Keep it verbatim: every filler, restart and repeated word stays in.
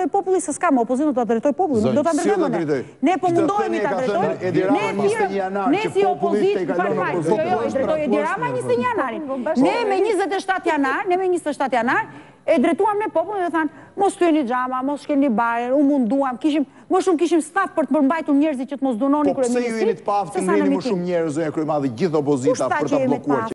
drejtoj populli, se s'kam opozit, do ta drejtoj populli, nuk do ta ndërtojmë. Ne po mundohemi ta drejtojmë. Ne si opozit, farfaj, jo, jo, e drejtoj Edi Rama njëzet e një janarin. Ne me njëzet e shtatë janar, ne me njëzet e shtatë janar, e drejtuam ne popullin dhe thanë, mos të një gjama, mos shkeni bajer, u munduam, kishim, më shumë kishim staf për të përmbajtur njerëzit që të mos dunoni kryeministrit. Po pse ju jeni të paftë të ngreni më shumë njerëz, zonja kryemadhe, gjithë opozita për ta bllokuar